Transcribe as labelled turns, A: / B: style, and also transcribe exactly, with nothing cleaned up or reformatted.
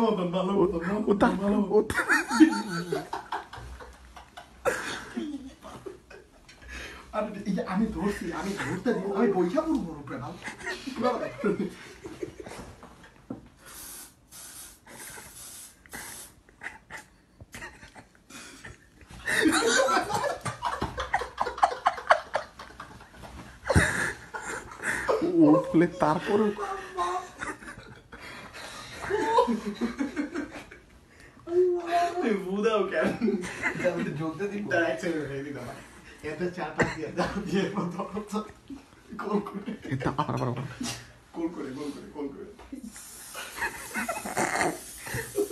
A: মতন ভালো মতন
B: ওটা ওটা
A: আমি ধরছি আমি ধরতে দিব আমি বইটা পড়বো রূপে না
B: উঠলে তারপরে
A: বুদাও কেন যোগতে দিন এত চার পাঁচ দিয়ে দাও দিয়ে গোল করে
B: এটা আবার আবার
A: গোল করে গোল করে গোল করে